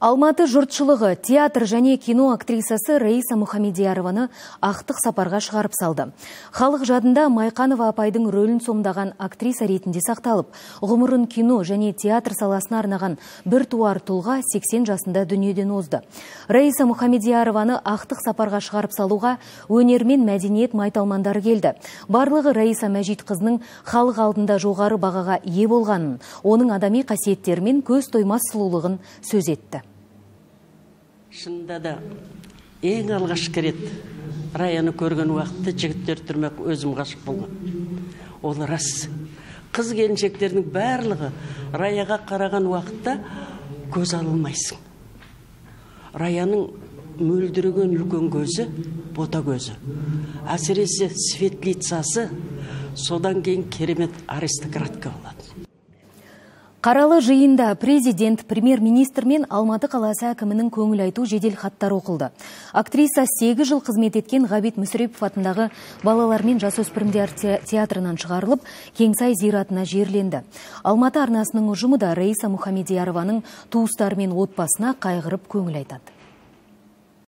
Алматы жұртшылығы театр және кино актрисасы Раиса Мұхамедиярованы ақтық сапарға шығарып салды. Халық жадында Майқанова апайдың рөлін сомдаған актриса ретінде сақталып, ғұмырын кино және театр саласына арнаған бір туар тұлға 80 жасында дүниеден озды. Раиса Мұхамедиярованы ақтық сапарға шығарып салуға өнер мен мәдениет майталмандары келді. Барлығы Раиса Мәжит қызының халық алдында жоғары бағаға ие болғанын, оның адами қасиеттері мен көз тоймас сұлулығын сөз етті. Шынында да ең алғашқы рет Раяны көрген уақытта жігіттер түрмек өзім ғашық болған. Ол рас. Қыз келіншектердің барлығы Раяға қараған уақытта көз алмайсың. Раяның мөлдіреген үлкен көзі, бота көзі. Әсіресе светлицасы содан кейін керемет аристократка болады. Қаралы жиында президент, премьер-министр мен Алматы қаласы әкімінің көңіл айту жедел хаттар оқылды. Актриса 8 жыл қызмет еткен Ғабит Мүсірепов атындағы балалар мен жасөспірімдер театрынан шығарылып, Кеңсай зиратына жерленді. Алматы арнасының ұжымы да Раиса Мұхамедиярованың туыстары мен отбасына қайғырып көңіл айтады.